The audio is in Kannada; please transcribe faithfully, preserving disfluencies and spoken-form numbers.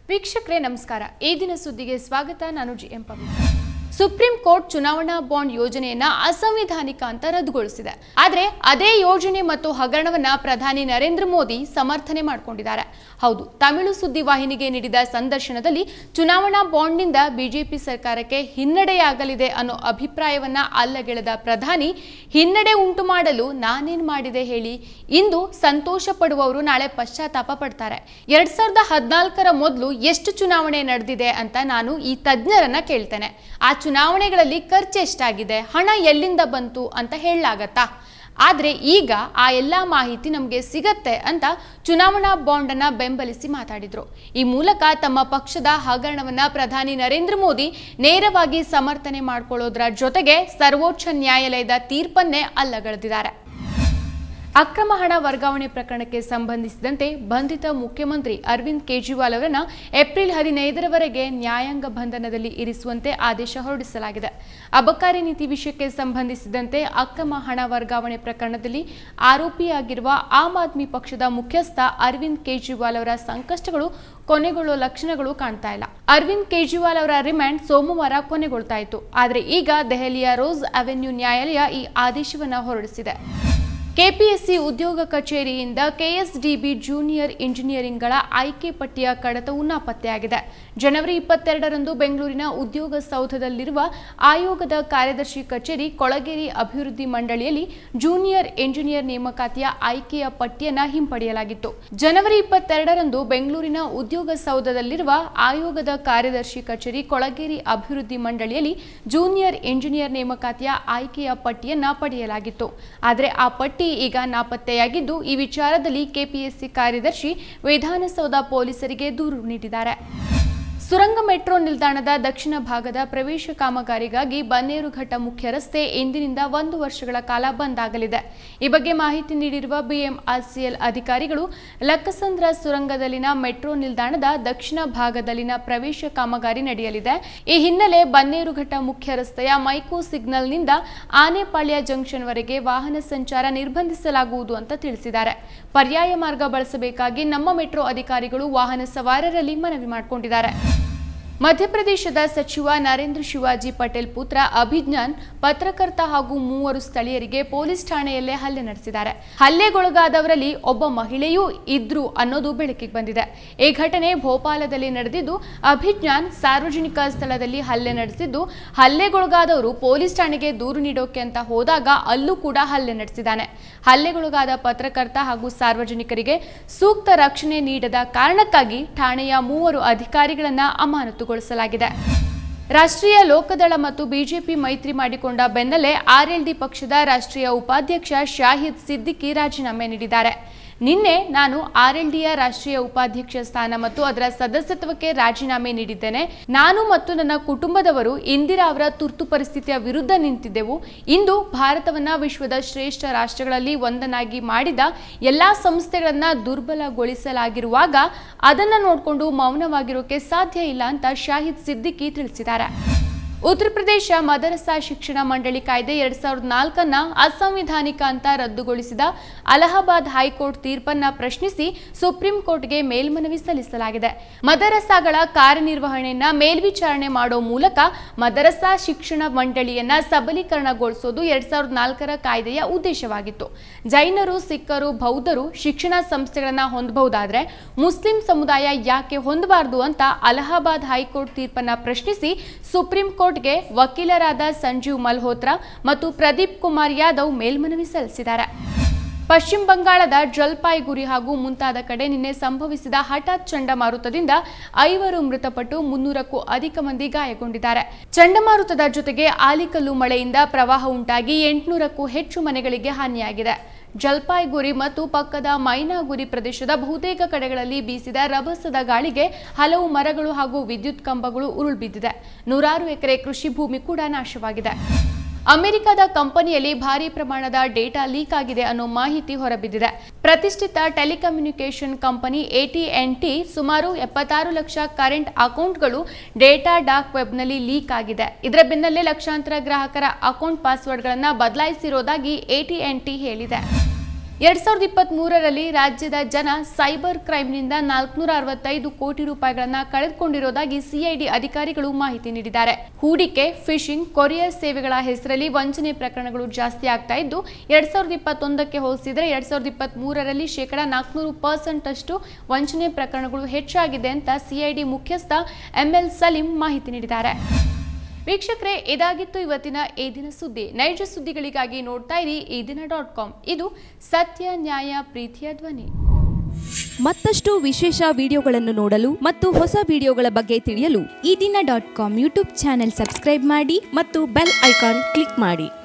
ವೀಕ್ಷಕರೇ ನಮಸ್ಕಾರ. ಈ ದಿನ ಸುದ್ದಿಗೆ ಸ್ವಾಗತ. ನಾನು G M Pavithra. Supreme Court ಚುನಾವಣಾ ಬಾಂಡ್ ಯೋಜನೆಯನ್ನ ಅಸಂವಿಧಾನಿಕ ಅಂತ ರದ್ದುಗೊಳಿಸಿದೆ. ಆದರೆ ಅದೇ ಯೋಜನೆ ಮತ್ತು ಹಗರಣವನ್ನ ಪ್ರಧಾನಿ ನರೇಂದ್ರ ಮೋದಿ ಸಮರ್ಥನೆ ಮಾಡಿಕೊಂಡಿದ್ದಾರೆ. ಹೌದು, ತಮಿಳು ಸುದ್ದಿ ವಾಹಿನಿಗೆ ನೀಡಿದ ಸಂದರ್ಶನದಲ್ಲಿ ಚುನಾವಣಾ ಬಾಂಡ್ನಿಂದ ಬಿಜೆಪಿ ಸರ್ಕಾರಕ್ಕೆ ಹಿನ್ನಡೆಯಾಗಲಿದೆ ಅನ್ನೋ ಅಭಿಪ್ರಾಯವನ್ನ ಅಲ್ಲಗೆಳೆದ ಪ್ರಧಾನಿ, ಹಿನ್ನಡೆ ಉಂಟು ಮಾಡಲು ನಾನೇನ್ ಮಾಡಿದೆ ಹೇಳಿ, ಇಂದು ಸಂತೋಷ ಪಡುವವರು ನಾಳೆ ಪಶ್ಚಾತ್ತಾಪ ಪಡ್ತಾರೆ. ಎರಡ್ ಸಾವಿರದ ಹದಿನಾಲ್ಕರ ಮೊದಲು ಎಷ್ಟು ಚುನಾವಣೆ ನಡೆದಿದೆ ಅಂತ ನಾನು ಈ ತಜ್ಞರನ್ನ ಕೇಳ್ತೇನೆ. ಆ ಚುನಾವಣೆಗಳಲ್ಲಿ ಖರ್ಚು ಎಷ್ಟಾಗಿದೆ, ಹಣ ಎಲ್ಲಿಂದ ಬಂತು ಅಂತ ಹೇಳಲಾಗತ್ತಾ? ಆದರೆ ಈಗ ಆ ಎಲ್ಲ ಮಾಹಿತಿ ನಮಗೆ ಸಿಗತ್ತೆ ಅಂತ ಚುನಾವಣಾ ಬಾಂಡ್ ಅನ್ನ ಬೆಂಬಲಿಸಿ ಮಾತಾಡಿದ್ರು. ಈ ಮೂಲಕ ತಮ್ಮ ಪಕ್ಷದ ಹಗರಣವನ್ನ ಪ್ರಧಾನಿ ನರೇಂದ್ರ ಮೋದಿ ನೇರವಾಗಿ ಸಮರ್ಥನೆ ಮಾಡಿಕೊಳ್ಳೋದ್ರ ಜೊತೆಗೆ ಸರ್ವೋಚ್ಚ ನ್ಯಾಯಾಲಯದ ತೀರ್ಪನ್ನೇ ಅಲ್ಲಗಳೆದಿದ್ದಾರೆ. ಅಕ್ರಮ ಹಣ ವರ್ಗಾವಣೆ ಪ್ರಕರಣಕ್ಕೆ ಸಂಬಂಧಿಸಿದಂತೆ ಬಂಧಿತ ಮುಖ್ಯಮಂತ್ರಿ ಅರವಿಂದ್ ಕೇಜ್ರಿವಾಲ್ ಅವರನ್ನು ಏಪ್ರಿಲ್ ಹದಿನೈದರವರೆಗೆ ನ್ಯಾಯಾಂಗ ಬಂಧನದಲ್ಲಿ ಇರಿಸುವಂತೆ ಆದೇಶ ಹೊರಡಿಸಲಾಗಿದೆ. ಅಬಕಾರಿ ನೀತಿ ವಿಷಯಕ್ಕೆ ಸಂಬಂಧಿಸಿದಂತೆ ಅಕ್ರಮ ಹಣ ವರ್ಗಾವಣೆ ಪ್ರಕರಣದಲ್ಲಿ ಆರೋಪಿಯಾಗಿರುವ ಆಮ್ ಆದ್ಮಿ ಪಕ್ಷದ ಮುಖ್ಯಸ್ಥ ಅರವಿಂದ್ ಕೇಜ್ರಿವಾಲ್ ಅವರ ಸಂಕಷ್ಟಗಳು ಕೊನೆಗೊಳ್ಳುವ ಲಕ್ಷಣಗಳು ಕಾಣ್ತಾ ಇಲ್ಲ. ಅರವಿಂದ್ ಕೇಜ್ರಿವಾಲ್ ಅವರ ರಿಮ್ಯಾಂಡ್ ಸೋಮವಾರ ಕೊನೆಗೊಳ್ತಾ ಇತ್ತು. ಆದರೆ ಈಗ ದೆಹಲಿಯ ರೋಸ್ ಅವೆನ್ಯೂ ನ್ಯಾಯಾಲಯ ಈ ಆದೇಶವನ್ನು ಹೊರಡಿಸಿದೆ. ಕೆಪಿಎಸ್ಸಿ ಉದ್ಯೋಗ ಕಚೇರಿಯಿಂದ ಕೆಎಸ್ಡಿಬಿ ಜೂನಿಯರ್ ಇಂಜಿನಿಯರಿಂಗ್ಗಳ ಆಯ್ಕೆ ಪಟ್ಟಿಯ ಕಡತವು ನಾಪತ್ತೆಯಾಗಿದೆ. ಜನವರಿ ಇಪ್ಪತ್ತೆರಡರಂದು ಬೆಂಗಳೂರಿನ ಉದ್ಯೋಗ ಸೌಧದಲ್ಲಿರುವ ಆಯೋಗದ ಕಾರ್ಯದರ್ಶಿ ಕಚೇರಿ ಕೊಳಗೇರಿ ಅಭಿವೃದ್ಧಿ ಮಂಡಳಿಯಲ್ಲಿ ಜೂನಿಯರ್ ಇಂಜಿನಿಯರ್ ನೇಮಕಾತಿಯ ಆಯ್ಕೆಯ ಪಟ್ಟಿಯನ್ನು ಹಿಂಪಡೆಯಲಾಗಿತ್ತು. ಜನವರಿ ಇಪ್ಪತ್ತೆರಡರಂದು ಬೆಂಗಳೂರಿನ ಉದ್ಯೋಗ ಸೌಧದಲ್ಲಿರುವ ಆಯೋಗದ ಕಾರ್ಯದರ್ಶಿ ಕಚೇರಿ ಕೊಳಗೇರಿ ಅಭಿವೃದ್ಧಿ ಮಂಡಳಿಯಲ್ಲಿ ಜೂನಿಯರ್ ಇಂಜಿನಿಯರ್ ನೇಮಕಾತಿಯ ಆಯ್ಕೆಯ ಪಟ್ಟಿಯನ್ನ ಪಡೆಯಲಾಗಿತ್ತು. ಆದರೆ ಆ ಪಟ್ಟಿ ಈಗ ನಾಪತ್ತೆಯಾಗಿದ್ದು, ಈ ವಿಚಾರದಲ್ಲಿ ಕೆಪಿಎಸ್ಸಿ ಕಾರ್ಯದರ್ಶಿ ವಿಧಾನಸೌಧ ಪೊಲೀಸರಿಗೆ ದೂರು ನೀಡಿದ್ದಾರೆ. ಸುರಂಗ ಮೆಟ್ರೋ ನಿಲ್ದಾಣದ ದಕ್ಷಿಣ ಭಾಗದ ಪ್ರವೇಶ ಕಾಮಗಾರಿಗಾಗಿ ಬನ್ನೇರುಘಟ್ಟ ಮುಖ್ಯ ರಸ್ತೆ ಇಂದಿನಿಂದ ಒಂದು ವರ್ಷಗಳ ಕಾಲ ಬಂದ್ ಆಗಲಿದೆ. ಈ ಬಗ್ಗೆ ಮಾಹಿತಿ ನೀಡಿರುವ ಬಿಎಂಆರ್ಸಿಎಲ್ ಅಧಿಕಾರಿಗಳು, ಲಕ್ಕಸಂದ್ರ ಸುರಂಗದಲ್ಲಿನ ಮೆಟ್ರೋ ನಿಲ್ದಾಣದ ದಕ್ಷಿಣ ಭಾಗದಲ್ಲಿನ ಪ್ರವೇಶ ಕಾಮಗಾರಿ ನಡೆಯಲಿದೆ. ಈ ಹಿನ್ನೆಲೆ ಬನ್ನೇರುಘಟ್ಟ ಮುಖ್ಯ ರಸ್ತೆಯ ಮೈಕೋ ಸಿಗ್ನಲ್ನಿಂದ ಆನೆಪಾಳ್ಯ ಜಂಕ್ಷನ್ವರೆಗೆ ವಾಹನ ಸಂಚಾರ ನಿರ್ಬಂಧಿಸಲಾಗುವುದು ಅಂತ ತಿಳಿಸಿದ್ದಾರೆ. ಪರ್ಯಾಯ ಮಾರ್ಗ ಬಳಸಬೇಕಾಗಿ ನಮ್ಮ ಮೆಟ್ರೋ ಅಧಿಕಾರಿಗಳು ವಾಹನ ಸವಾರರಲ್ಲಿ ಮನವಿ ಮಾಡಿಕೊಂಡಿದ್ದಾರೆ. ಮಧ್ಯಪ್ರದೇಶದ ಸಚಿವ ನರೇಂದ್ರ ಶಿವಾಜಿ ಪಟೇಲ್ ಪುತ್ರ ಅಭಿಜ್ಞಾನ್ ಪತ್ರಕರ್ತ ಹಾಗೂ ಮೂವರು ಸ್ಥಳೀಯರಿಗೆ ಪೊಲೀಸ್ ಠಾಣೆಯಲ್ಲೇ ಹಲ್ಲೆ ನಡೆಸಿದ್ದಾರೆ. ಹಲ್ಲೆಗೊಳಗಾದವರಲ್ಲಿ ಒಬ್ಬ ಮಹಿಳೆಯೂ ಇದ್ರು ಅನ್ನೋದು ಬೆಳಕಿಗೆ ಬಂದಿದೆ. ಈ ಘಟನೆ ಭೋಪಾಲದಲ್ಲಿ ನಡೆದಿದ್ದು, ಅಭಿಜ್ಞಾನ್ ಸಾರ್ವಜನಿಕ ಸ್ಥಳದಲ್ಲಿ ಹಲ್ಲೆ ನಡೆಸಿದ್ದು, ಹಲ್ಲೆಗೊಳಗಾದವರು ಪೊಲೀಸ್ ಠಾಣೆಗೆ ದೂರು ನೀಡೋಕೆ ಅಂತ ಹೋದಾಗ ಅಲ್ಲೂ ಕೂಡ ಹಲ್ಲೆ ನಡೆಸಿದ್ದಾನೆ. ಹಲ್ಲೆಗೊಳಗಾದ ಪತ್ರಕರ್ತ ಹಾಗೂ ಸಾರ್ವಜನಿಕರಿಗೆ ಸೂಕ್ತ ರಕ್ಷಣೆ ನೀಡದ ಕಾರಣಕ್ಕಾಗಿ ಠಾಣೆಯ ಮೂವರು ಅಧಿಕಾರಿಗಳನ್ನ ಅಮಾನತು ಗೊಳಿಸಲಾಗಿದೆ. ರಾಷ್ಟ್ರೀಯ ಲೋಕದಳ ಮತ್ತು ಬಿಜೆಪಿ ಮೈತ್ರಿ ಮಾಡಿಕೊಂಡ ಬೆನ್ನಲ್ಲೇ ಆರ್ಎಲ್ಡಿ ಪಕ್ಷದ ರಾಷ್ಟ್ರೀಯ ಉಪಾಧ್ಯಕ್ಷ ಶಾಹಿದ್ ಸಿದ್ದಿಕಿ ರಾಜೀನಾಮೆ ನೀಡಿದ್ದಾರೆ. ನಿನ್ನೆ ನಾನು ಆರ್ಎಲ್ಡಿಯ ರಾಷ್ಟ್ರೀಯ ಉಪಾಧ್ಯಕ್ಷ ಸ್ಥಾನ ಮತ್ತು ಅದರ ಸದಸ್ಯತ್ವಕ್ಕೆ ರಾಜೀನಾಮೆ ನೀಡಿದ್ದೇನೆ. ನಾನು ಮತ್ತು ನನ್ನ ಕುಟುಂಬದವರು ಇಂದಿರಾ ಅವರ ತುರ್ತು ಪರಿಸ್ಥಿತಿಯ ವಿರುದ್ಧ ನಿಂತಿದ್ದೆವು. ಇಂದು ಭಾರತವನ್ನ ವಿಶ್ವದ ಶ್ರೇಷ್ಠ ರಾಷ್ಟ್ರಗಳಲ್ಲಿ ಒಂದನ್ನಾಗಿ ಮಾಡಿದ ಎಲ್ಲಾ ಸಂಸ್ಥೆಗಳನ್ನ ದುರ್ಬಲಗೊಳಿಸಲಾಗಿರುವಾಗ ಅದನ್ನ ನೋಡಿಕೊಂಡು ಮೌನವಾಗಿರೋಕೆ ಸಾಧ್ಯ ಇಲ್ಲ ಅಂತ ಶಾಹಿದ್ ಸಿದ್ದಿಕಿ ತಿಳಿಸಿದ್ದಾರೆ. ಉತ್ತರ ಪ್ರದೇಶ ಮದರಸಾ ಶಿಕ್ಷಣ ಮಂಡಳಿ ಕಾಯ್ದೆ ಎರಡ್ ಸಾವಿರದ ನಾಲ್ಕನ್ನ ಅಸಂವಿಧಾನಿಕ ಅಂತ ರದ್ದುಗೊಳಿಸಿದ ಅಲಹಾಬಾದ್ ಹೈಕೋರ್ಟ್ ತೀರ್ಪನ್ನ ಪ್ರಶ್ನಿಸಿ ಸುಪ್ರೀಂ ಕೋರ್ಟ್ಗೆ ಮೇಲ್ಮನವಿ ಸಲ್ಲಿಸಲಾಗಿದೆ. ಮದರಸಾಗಳ ಕಾರ್ಯನಿರ್ವಹಣೆಯನ್ನ ಮೇಲ್ವಿಚಾರಣೆ ಮಾಡೋ ಮೂಲಕ ಮದರಸಾ ಶಿಕ್ಷಣ ಮಂಡಳಿಯನ್ನ ಸಬಲೀಕರಣಗೊಳಿಸೋದು ಎರಡ್ ಸಾವಿರದ ನಾಲ್ಕರ ಕಾಯ್ದೆಯ ಉದ್ದೇಶವಾಗಿತ್ತು. ಜೈನರು, ಸಿಖ್ಖರು, ಬೌದ್ಧರು ಶಿಕ್ಷಣ ಸಂಸ್ಥೆಗಳನ್ನ ಹೊಂದಬಹುದಾದ್ರೆ ಮುಸ್ಲಿಂ ಸಮುದಾಯ ಯಾಕೆ ಹೊಂದಬಾರದು ಅಂತ ಅಲಹಾಬಾದ್ ಹೈಕೋರ್ಟ್ ತೀರ್ಪನ್ನ ಪ್ರಶ್ನಿಸಿ ಸುಪ್ರೀಂ ಕೋರ್ಟ್ ಗೆ ವಕೀಲರಾದ ಸಂಜೀವ್ ಮಲ್ಹೋತ್ರಾ ಮತ್ತು ಪ್ರದೀಪ್ ಕುಮಾರ್ ಯಾದವ್ ಮೇಲ್ಮನವಿ ಸಲ್ಲಿಸಿದ್ದಾರೆ. ಪಶ್ಚಿಮ ಬಂಗಾಳದ ಜಲ್ಪಾಯ್ಗುರಿ ಹಾಗೂ ಮುಂತಾದ ಕಡೆ ನಿನ್ನೆ ಸಂಭವಿಸಿದ ಹಠಾತ್ ಚಂಡಮಾರುತದಿಂದ ಐವರು ಮೃತಪಟ್ಟು ಮುನ್ನೂರಕ್ಕೂ ಅಧಿಕ ಮಂದಿ ಗಾಯಗೊಂಡಿದ್ದಾರೆ. ಚಂಡಮಾರುತದ ಜೊತೆಗೆ ಆಲಿಕಲ್ಲು ಮಳೆಯಿಂದ ಪ್ರವಾಹ ಉಂಟಾಗಿ ಎಂಟುನೂರಕ್ಕೂ ಹೆಚ್ಚು ಮನೆಗಳಿಗೆ ಹಾನಿಯಾಗಿದೆ. ಜಲ್ಪಾಯ್ಗುರಿ ಮತ್ತು ಪಕ್ಕದ ಮೈನಾಗುರಿ ಪ್ರದೇಶದ ಬಹುತೇಕ ಕಡೆಗಳಲ್ಲಿ ಬೀಸಿದ ರಭಸದ ಗಾಳಿಗೆ ಹಲವು ಮರಗಳು ಹಾಗೂ ವಿದ್ಯುತ್ ಕಂಬಗಳು ಉರುಳ್ಬಿದ್ದಿದೆ. ನೂರಾರು ಎಕರೆ ಕೃಷಿ ಭೂಮಿ ಕೂಡ ನಾಶವಾಗಿದೆ. ಅಮೆರಿಕದ ಕಂಪನಿಯಲ್ಲಿ ಭಾರಿ ಪ್ರಮಾಣದ ಡೇಟಾ ಲೀಕ್ ಆಗಿದೆ ಅನ್ನೋ ಮಾಹಿತಿ ಹೊರಬಿದ್ದಿದೆ. ಪ್ರತಿಷ್ಠಿತ telecommunication company AT and T ಸುಮಾರು ಎಪ್ಪತ್ತಾರು ಲಕ್ಷ ಕರೆಂಟ್ ಅಕೌಂಟ್ಗಳು ಡೇಟಾ ಡಾರ್ಕ್ ವೆಬ್ನಲ್ಲಿ ಲೀಕ್ ಆಗಿದೆ. ಇದರ ಬೆನ್ನಲ್ಲೇ ಲಕ್ಷಾಂತರ ಗ್ರಾಹಕರ ಅಕೌಂಟ್ ಪಾಸ್ವರ್ಡ್ಗಳನ್ನು ಬದಲಾಯಿಸಿರೋದಾಗಿ ಎಟಿ ಅಂಡ್ ಟಿ ಹೇಳಿದೆ. ಎರಡ್ ಸಾವಿರದ ಇಪ್ಪತ್ತ್ ಮೂರರಲ್ಲಿ ರಾಜ್ಯದ ಜನ ಸೈಬರ್ ಕ್ರೈಮ್ನಿಂದ ನಾಲ್ಕುನೂರ ಅರವತ್ತೈದು ಕೋಟಿ ರೂಪಾಯಿಗಳನ್ನ ಕಳೆದುಕೊಂಡಿರೋದಾಗಿ ಸಿಐಡಿ ಅಧಿಕಾರಿಗಳು ಮಾಹಿತಿ ನೀಡಿದ್ದಾರೆ. ಹೂಡಿಕೆ, ಫಿಶಿಂಗ್, ಕೊರಿಯರ್ ಸೇವೆಗಳ ಹೆಸರಲ್ಲಿ ವಂಚನೆ ಪ್ರಕರಣಗಳು ಜಾಸ್ತಿ ಆಗ್ತಾ ಇದ್ದು, ಎರಡ್ ಸಾವಿರದ ಇಪ್ಪತ್ತೊಂದಕ್ಕೆ ಹೋಲಿಸಿದರೆ ಎರಡ್ ಸಾವಿರದ ಇಪ್ಪತ್ತ್ ಮೂರರಲ್ಲಿ ಶೇಕಡಾ ನಾಲ್ಕುನೂರು ಪರ್ಸೆಂಟ್ ಅಷ್ಟು ವಂಚನೆ ಪ್ರಕರಣಗಳು ಹೆಚ್ಚಾಗಿದೆ ಅಂತ ಸಿಐಡಿ ಮುಖ್ಯಸ್ಥ ಎಂಎಲ್ ಸಲೀಂ ಮಾಹಿತಿ ನೀಡಿದ್ದಾರೆ. ವೀಕ್ಷಕರೇ, ಇದಾಗಿತ್ತು ಇವತ್ತಿನ ಈ ದಿನ ಸುದ್ದಿ. ನೈಜ ಸುದ್ದಿಗಳಿಗಾಗಿ ನೋಡ್ತಾ ಇರಿ ಈ ದಿನ ಡಾಟ್ ಕಾಮ್. ಇದು ಸತ್ಯ, ನ್ಯಾಯ, ಪ್ರೀತಿಯ ಧ್ವನಿ. ಮತ್ತಷ್ಟು ವಿಶೇಷ ವಿಡಿಯೋಗಳನ್ನು ನೋಡಲು ಮತ್ತು ಹೊಸ ವಿಡಿಯೋಗಳ ಬಗ್ಗೆ ತಿಳಿಯಲು Ee Dina dot com YouTube channel subscribe ಮಾಡಿ ಮತ್ತು ಬೆಲ್ ಐಕಾನ್ ಕ್ಲಿಕ್ ಮಾಡಿ.